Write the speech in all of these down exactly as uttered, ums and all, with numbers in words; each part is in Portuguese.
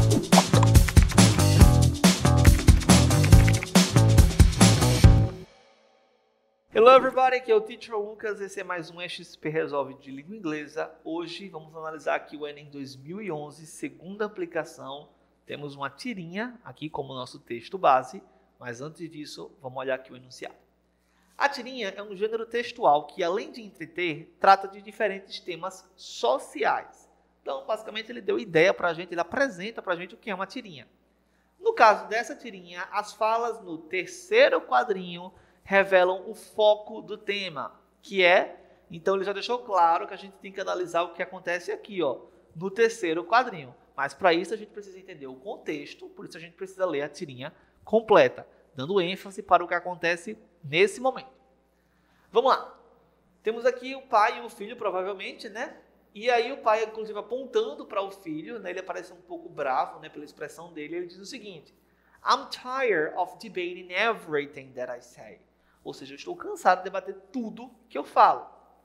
Hello everybody, aqui é o Teacher Lucas, esse é mais um E X P Resolve de língua inglesa. Hoje vamos analisar aqui o Enem dois mil e onze, segunda aplicação. Temos uma tirinha aqui como nosso texto base, mas antes disso vamos olhar aqui o enunciado. A tirinha é um gênero textual que, além de entreter, trata de diferentes temas sociais. Então, basicamente, ele deu ideia para a gente, ele apresenta para a gente o que é uma tirinha. No caso dessa tirinha, as falas no terceiro quadrinho revelam o foco do tema, que é, então ele já deixou claro que a gente tem que analisar o que acontece aqui, ó, no terceiro quadrinho. Mas para isso a gente precisa entender o contexto, por isso a gente precisa ler a tirinha completa, dando ênfase para o que acontece nesse momento. Vamos lá. Temos aqui o pai e o filho, provavelmente, né? E aí o pai, inclusive, apontando para o filho, né? Ele parece um pouco bravo, né? Pela expressão dele, ele diz o seguinte: I'm tired of debating everything that I say. Ou seja, eu estou cansado de debater tudo que eu falo.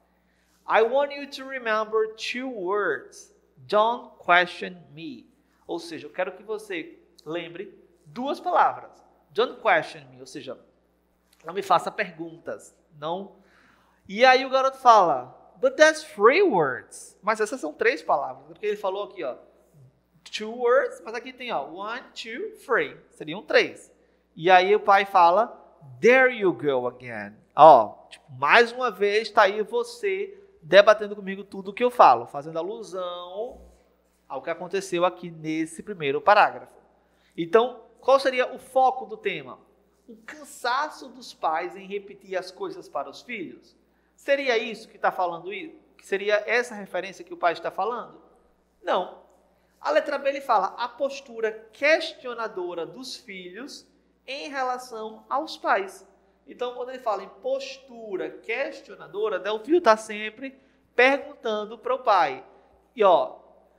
I want you to remember two words. Don't question me. Ou seja, eu quero que você lembre duas palavras. Don't question me, ou seja, não me faça perguntas. Não. E aí o garoto fala, but that's three words. Mas essas são três palavras. Porque ele falou aqui, ó, two words, mas aqui tem, ó, one, two, three. Seriam três. E aí o pai fala, there you go again. Ó, tipo, mais uma vez está aí você debatendo comigo tudo o que eu falo, fazendo alusão ao que aconteceu aqui nesse primeiro parágrafo. Então, qual seria o foco do tema? O cansaço dos pais em repetir as coisas para os filhos? Seria isso que está falando isso? Que seria essa referência que o pai está falando? Não. A letra B ele fala a postura questionadora dos filhos em relação aos pais. Então, quando ele fala em postura questionadora, né, o filho está sempre perguntando para o pai. E ó,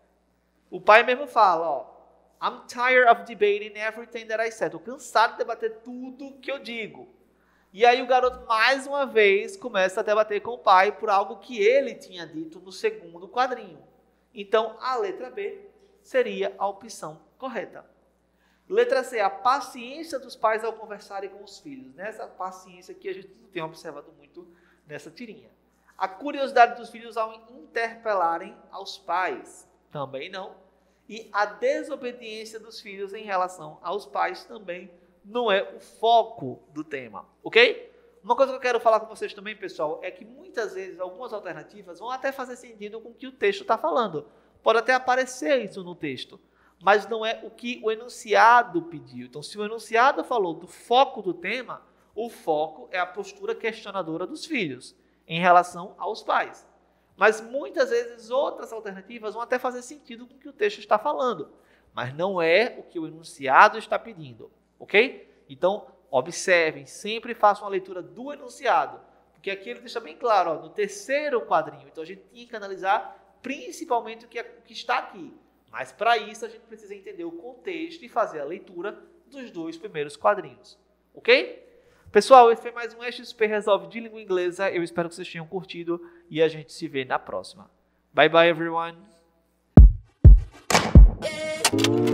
o pai mesmo fala, ó, I'm tired of debating everything that I said. Estou cansado de debater tudo que eu digo. E aí o garoto, mais uma vez, começa a debater com o pai por algo que ele tinha dito no segundo quadrinho. Então, a letra B seria a opção correta. Letra C, a paciência dos pais ao conversarem com os filhos. Nessa paciência que a gente não tem observado muito nessa tirinha. A curiosidade dos filhos ao interpelarem aos pais. Também não. E a desobediência dos filhos em relação aos pais também não é o foco do tema. Ok? Uma coisa que eu quero falar com vocês também, pessoal, é que muitas vezes algumas alternativas vão até fazer sentido com o que o texto está falando. Pode até aparecer isso no texto. Mas não é o que o enunciado pediu. Então, se o enunciado falou do foco do tema, o foco é a postura questionadora dos filhos em relação aos pais. Mas muitas vezes outras alternativas vão até fazer sentido com o que o texto está falando, mas não é o que o enunciado está pedindo, ok? Então, observem, sempre façam a leitura do enunciado, porque aqui ele deixa bem claro, ó, no terceiro quadrinho. Então, a gente tinha que analisar principalmente o que, é, o que está aqui. Mas para isso a gente precisa entender o contexto e fazer a leitura dos dois primeiros quadrinhos. Ok? Pessoal, esse foi mais um E X P Resolve de língua inglesa. Eu espero que vocês tenham curtido e a gente se vê na próxima. Bye bye everyone!